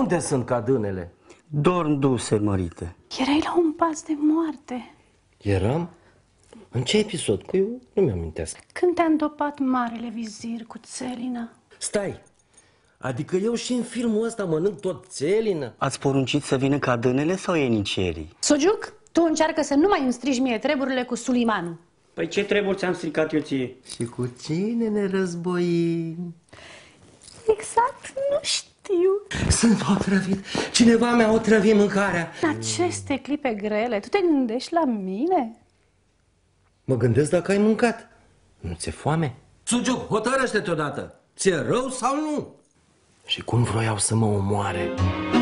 Unde sunt cadânele? Dorm duse, mărite. Erai la un pas de moarte. Eram? În ce episod? Că eu nu mi-amintesc. Când te-a îndopat marele vizir cu țelină. Stai, adică eu și în filmul ăsta mănânc tot țelină? Ați poruncit să vină cadânele sau ienicerii? Sugiuc, tu încearcă să nu mai îmi strici mie treburile cu Sulimanul. Păi ce treburi ți-am stricat eu ție? Și cu cine ne războim? Exact, nu știu. Sunt otrăvit. Cineva mi-a otrăvit mâncarea. În aceste clipe grele, tu te gândești la mine? Mă gândesc dacă ai mâncat. Nu ți-e foame? Sugiuc, hotărăște-te odată. Ți-e rău sau nu? Și cum vroiau să mă omoare?